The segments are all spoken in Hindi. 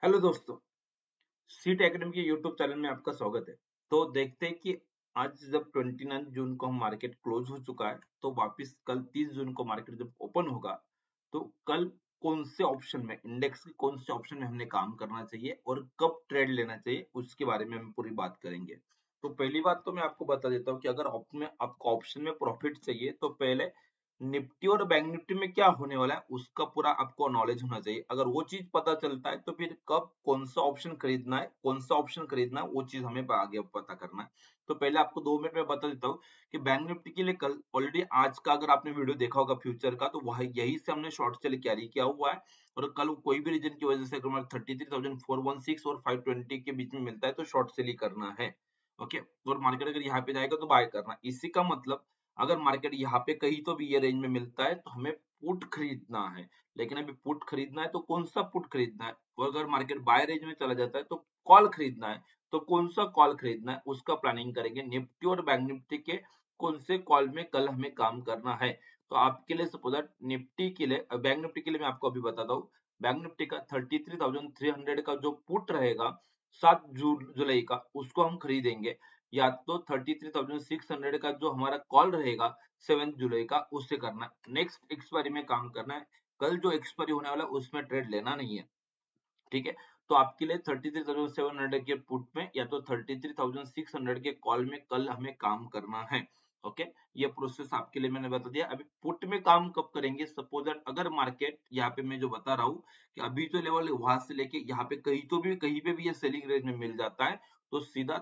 हेलो दोस्तों, सीट एकेडमी के यूट्यूब चैनल में आपका स्वागत है। तो देखते हैं कि आज जब 29 जून को हम मार्केट क्लोज हो चुका है, तो वापस कल 30 जून को मार्केट जब ओपन होगा, तो कल कौन से ऑप्शन में, इंडेक्स के कौन से ऑप्शन में हमने काम करना चाहिए और कब ट्रेड लेना चाहिए, उसके बारे में हम पूरी बात करेंगे। तो पहली बात तो मैं आपको बता देता हूँ कि अगर आपको ऑप्शन में प्रॉफिट चाहिए, तो पहले निफ्टी और बैंक निफ्टी में क्या होने वाला है उसका पूरा आपको नॉलेज होना चाहिए। अगर वो चीज पता चलता है तो फिर कब कौन सा ऑप्शन खरीदना है, कौन सा ऑप्शन खरीदना है, वो चीज हमें आगे पता करना है। तो पहले आपको 2 मिनट में बता देता हूँ कि बैंक निफ्टी के लिए कल ऑलरेडी आज का अगर आपने वीडियो देखा होगा फ्यूचर का, तो वह यही से हमने शॉर्ट सेल कैरी किया हुआ है। और कल कोई भी रीजन की वजह से अगर हमारा 33,416 और 520 के बीच में मिलता है तो शॉर्ट सेल ही करना है। ओके, और मार्केट अगर यहाँ पे जाएगा तो बाय करना। इसी का मतलब अगर मार्केट यहाँ पे कहीं तो भी ये रेंज में मिलता है तो हमें पुट खरीदना है। लेकिन अभी पुट खरीदना है तो कौन सा पुट खरीदना है, और अगर मार्केट बाय रेंज में चला जाता है तो कॉल खरीदना है। तो कौन सा कॉल खरीदना है उसका प्लानिंग करेंगे। निफ्टी और बैंक निफ्टी के कौन से कॉल में कल हमें काम करना है। तो आपके लिए सपोज दैट निफ्टी के लिए, बैंक निफ्टी के लिए मैं आपको अभी बताता हूँ। बैंक निफ्टी का 33,300 का जो पुट रहेगा 7 जुलाई का, उसको हम खरीदेंगे। या तो 33,600 का जो हमारा कॉल रहेगा 7 जुलाई का, उससे करना है। नेक्स्ट एक्सपायरी में काम करना है। कल जो एक्सपायरी होने वाला है उसमें ट्रेड लेना नहीं है। ठीक है, तो आपके लिए 33,700 के पुट में या तो 33,600 के कॉल में कल हमें काम करना है। ओके, ये प्रोसेस आपके लिए मैंने बता दिया। अभी पुट में काम कब करेंगे, सपोज दैट अगर मार्केट यहाँ पे मैं जो बता रहा हूँ कि अभी जो लेवल है वहां से लेके यहाँ पे कहीं पे भी ये सेलिंग रेंज में मिल जाता है, तो सीधा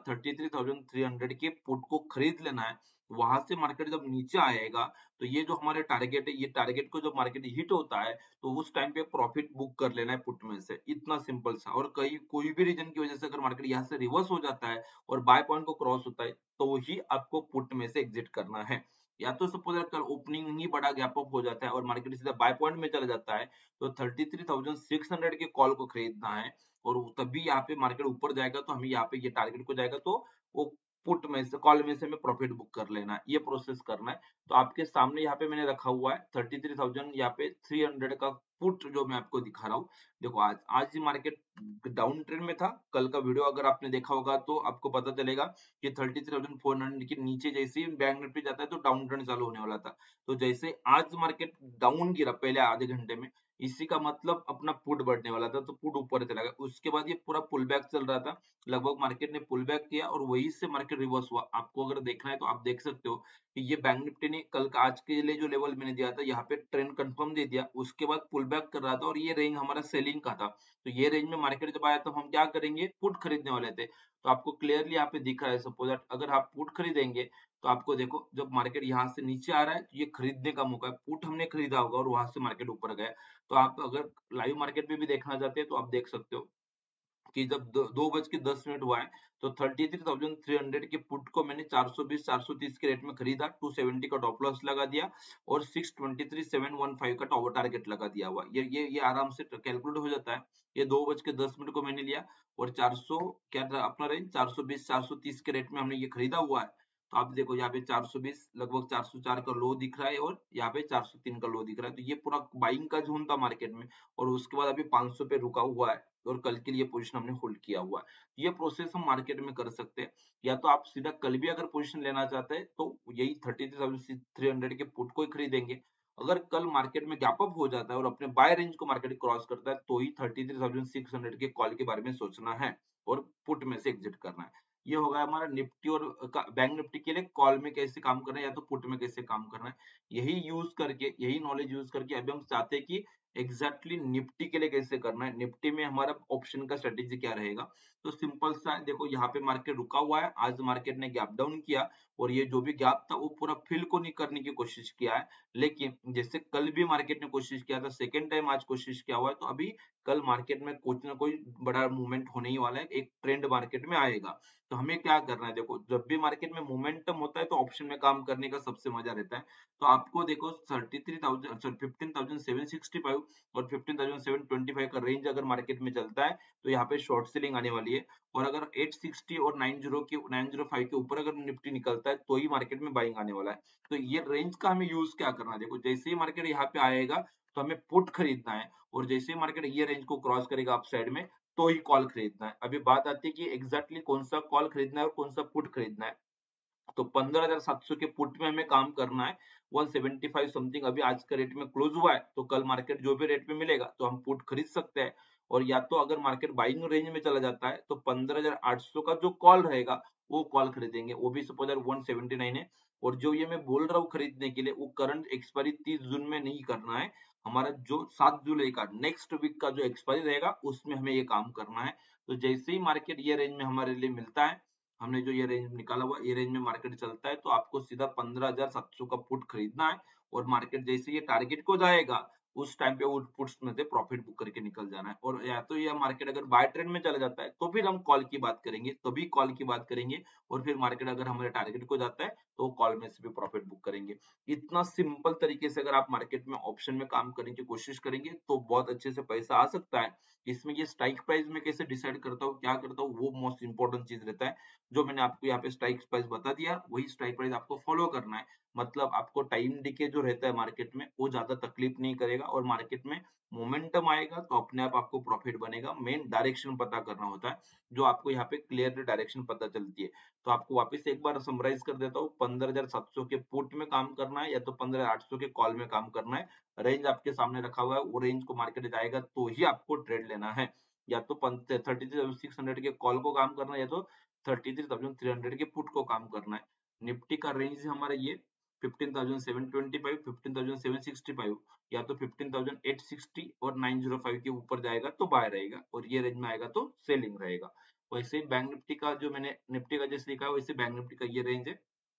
33,300 के पुट को खरीद लेना है। वहां से मार्केट जब नीचे आएगा तो ये जो हमारे टारगेट है, ये टारगेट को जब मार्केट हिट होता है तो उस टाइम पे प्रॉफिट बुक कर लेना है पुट में से। इतना सिंपल सा। और कहीं कोई भी रीजन की वजह से अगर मार्केट यहाँ से रिवर्स हो जाता है और बाय पॉइंट को क्रॉस होता है, तो ही आपको पुट में से एग्जिट करना है। या तो सपोज अगर ओपनिंग ही बड़ा गैप अप हो जाता है और मार्केट सीधा बाय पॉइंट में चला जाता है, तो 33,600 के कॉल को खरीदना है। और तभी यहाँ पे मार्केट ऊपर जाएगा तो हमें यहाँ पे ये टारगेट को जाएगा तो वो पुट में से, कॉल में से हमें प्रॉफिट बुक कर लेना है। ये प्रोसेस करना है। तो आपके सामने यहाँ पे मैंने रखा हुआ है 33,000 यहाँ पे 300 का पुट जो मैं आपको दिखा रहा हूँ। देखो आज ही मार्केट डाउन ट्रेंड में था। कल का वीडियो अगर आपने देखा होगा तो आपको पता चलेगा कि 33,400 के नीचे जैसे ही बैंक निफ्टी जाता है तो डाउन ट्रेंड चालू होने वाला था। तो जैसे आज मार्केट डाउन गिरा पहले आधे घंटे में, इसी का मतलब अपना पुट बढ़ने वाला था तो पुट ऊपर चला गया। उसके बाद ये पूरा पुल बैक चल रहा था। लगभग मार्केट ने पुल बैक किया और वहीं से मार्केट रिवर्स हुआ। आपको अगर देखना है तो आप देख सकते हो कि ये बैंक निफ्टी ने कल का, आज के लिए जो लेवल मैंने दिया था यहाँ पे ट्रेंड कंफर्म दे दिया। उसके बाद पुल बैक कर रहा था और ये रेंज हमारा सेलिंग का था। तो ये रेंज में मार्केट जब आया तो हम क्या करेंगे, पुट खरीदने वाले थे। तो आपको क्लियरली यहाँ पे दिख रहा है, सपोज अगर आप पुट खरीदेंगे तो आपको देखो जब मार्केट यहाँ से नीचे आ रहा है तो ये खरीदने का मौका है। पुट हमने खरीदा होगा और वहां से मार्केट ऊपर गया। तो आप अगर लाइव मार्केट में भी देखना चाहते हैं तो आप देख सकते हो कि जब 2:10 हुआ है तो 33,300 के पुट को मैंने 420-430 के रेट में खरीदा, 270 का टॉप लॉस लगा दिया और 623,715 का टारगेट लगा दिया हुआ। ये आराम से कैलकुलेट हो जाता है। ये 2:10 को मैंने लिया और 400 क्या था अपना रेंज, 420-430 के रेट में हमने ये खरीदा हुआ है। तो आप देखो यहाँ पे 420 लगभग 404 का लो दिख रहा है और यहाँ पे 403 का लो दिख रहा है। तो ये पूरा बाइंग का जोन था मार्केट में और उसके बाद अभी 500 पे रुका हुआ है और कल के लिए पोजीशन हमने होल्ड किया हुआ है। ये प्रोसेस हम मार्केट में कर सकते हैं। या तो आप सीधा कल भी अगर पोजीशन लेना चाहते हैं तो यही 33,300 के पुट को ही खरीदेंगे। अगर कल मार्केट में गैप अप हो जाता है और अपने बाय रेंज को मार्केट क्रॉस करता है तो ही 33,600 के कॉल के बारे में सोचना है और पुट में से एग्जिट करना है। ये होगा हमारा निफ्टी और बैंक निफ्टी के लिए कॉल में कैसे काम करना है या तो पुट में कैसे काम करना है। यही नॉलेज यूज करके अभी हम चाहते हैं कि एग्जैक्टली निफ्टी के लिए कैसे करना है। निफ्टी में हमारा ऑप्शन का स्ट्रेटेजी क्या रहेगा। तो सिंपल सा है, देखो यहाँ पे मार्केट रुका हुआ है। आज मार्केट ने गैप डाउन किया और ये जो भी गैप था वो पूरा फिल को नहीं करने की कोशिश किया है। लेकिन जैसे कल भी मार्केट ने कोशिश किया था, सेकेंड टाइम आज कोशिश किया हुआ है, तो अभी कल मार्केट में कुछ ना कोई बड़ा मूवमेंट होने ही वाला है। एक ट्रेंड मार्केट में आएगा। तो हमें क्या करना है, देखो जब भी मार्केट में मोमेंटम होता है तो ऑप्शन में काम करने का सबसे मजा रहता है। तो आपको देखो 33,000 सॉरी 15,765 और 15,725 का रेंज अगर मार्केट में चलता है तो यहाँ पे शॉर्ट सेलिंग आने वाली है। और अगर 860 और 905 के ऊपर अगर निफ्टी निकलता है तो ही मार्केट में बाइंग आने वाला है। तो ये रेंज का हमें यूज क्या करना है, देखो जैसे ही मार्केट यहाँ पे आएगा तो हमें पुट खरीदना है और जैसे ही मार्केट ये रेंज को क्रॉस करेगा अप साइड में तो ही कॉल खरीदना है। अभी बात आती है कि एग्जैक्टली कौन सा कॉल खरीदना है और कौन सा पुट खरीदना है। तो 15,700 के पुट में हमें काम करना है। 175 समथिंग अभी आज का रेट में क्लोज हुआ है, तो कल मार्केट जो भी रेट में मिलेगा तो हम पुट खरीद सकते हैं। और या तो अगर मार्केट बाइंग रेंज में चला जाता है तो 15,800 का जो कॉल रहेगा वो कॉल खरीदेंगे। वो भी सपोज 179 है, और जो ये मैं बोल रहा हूँ खरीदने के लिए वो करंट एक्सपायरी 30 जून में नहीं करना है। हमारा जो 7 जुलाई का नेक्स्ट वीक का जो एक्सपायरी रहेगा उसमें हमें ये काम करना है। तो जैसे ही मार्केट ये रेंज में हमारे लिए मिलता है, हमने जो ये रेंज निकाला हुआ, ये रेंज में मार्केट चलता है, तो आपको सीधा 15,700 का पुट खरीदना है। और मार्केट जैसे ये टारगेट को जाएगा उस टाइम पे वो पुट्स में से प्रॉफिट बुक करके निकल जाना है। और या तो ये मार्केट अगर बाय ट्रेंड में चला जाता है तो फिर हम कॉल की बात करेंगे, तभी कॉल की बात करेंगे। और फिर मार्केट अगर हमारे टारगेट को जाता है तो कॉल में से भी प्रॉफिट बुक करेंगे। इतना सिंपल तरीके से अगर आप मार्केट में ऑप्शन में काम करने की कोशिश करेंगे तो बहुत अच्छे से पैसा आ सकता है। इसमें ये स्ट्राइक प्राइस में कैसे डिसाइड करता हूँ, क्या करता हूँ, वो मोस्ट इंपॉर्टेंट चीज रहता है। जो मैंने आपको यहाँ पे स्ट्राइक प्राइस बता दिया वही स्ट्राइक प्राइस आपको फॉलो करना है। मतलब आपको टाइम डिके जो रहता है मार्केट में वो ज्यादा तकलीफ नहीं करेगा, और मार्केट में मोमेंटम आएगा तो अपने आप आपको प्रॉफिट बनेगा। मेन डायरेक्शन पता करना होता है, जो आपको यहाँ पे क्लियर डायरेक्शन पता चलती है। तो आपको वापस एक बार समराइज कर देता हूँ, 15,700 के पुट में काम करना है या तो 15,800 के कॉल में काम करना है। रेंज आपके सामने रखा हुआ है, वो रेंज को मार्केट जाएगा तो ही आपको ट्रेड लेना है। या तो 33,600 के कॉल को काम करना है या तो 33,300 के पुट को काम करना है। निफ्टी का रेंज है हमारा ये 15,725, 15,765, या तो 15,860 और 905 के ऊपर जाएगा तो बाय रहेगा, और ये रेंज में आएगा तो सेलिंग रहेगा। वैसे ही बैंक निफ्टी का जो मैंने निफ्टी का जैसे लिखा है वैसे बैंक निफ्टी का ये रेंज है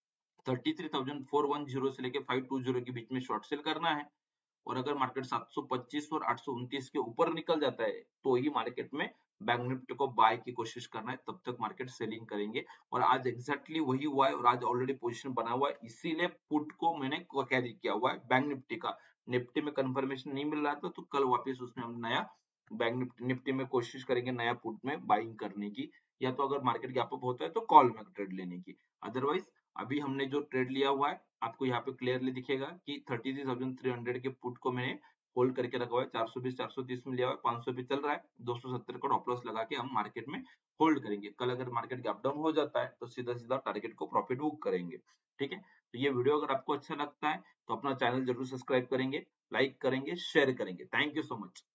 33,410 से लेके 520 के बीच में शॉर्ट सेल करना है। और अगर मार्केट 725 और 829 के ऊपर निकल जाता है तो ही मार्केट में बैंक निफ्टी को बाय की कोशिश करना है, तब तक मार्केट सेलिंग करेंगे। और आज एग्जैक्टली वही हुआ है, और आज ऑलरेडी पोजीशन बना हुआ है, इसीलिए पुट को मैंने कैरी किया हुआ है बैंक निफ्टी का। निफ्टी में कंफर्मेशन नहीं मिल रहा था तो कल वापस उसमें हम नया बैंक निफ्टी निफ्टी में कोशिश करेंगे नया पुट में बाइंग करने की, या तो अगर मार्केट गैप अप होता है तो कॉल में ट्रेड लेने की। अदरवाइज अभी हमने जो ट्रेड लिया हुआ है आपको यहाँ पे क्लियरली दिखेगा कि 33,300 के पुट को मैंने होल्ड करके रखा हुआ है। 420 430 में लिया हुआ है, 500 पे चल रहा है, 270 का स्टॉप लॉस लगा के हम मार्केट में होल्ड करेंगे। कल अगर मार्केट गैप डाउन हो जाता है तो सीधा सीधा टारगेट को प्रॉफिट बुक करेंगे। ठीक है, तो ये वीडियो अगर आपको अच्छा लगता है तो अपना चैनल जरूर सब्सक्राइब करेंगे, लाइक करेंगे, शेयर करेंगे। Thank you so much.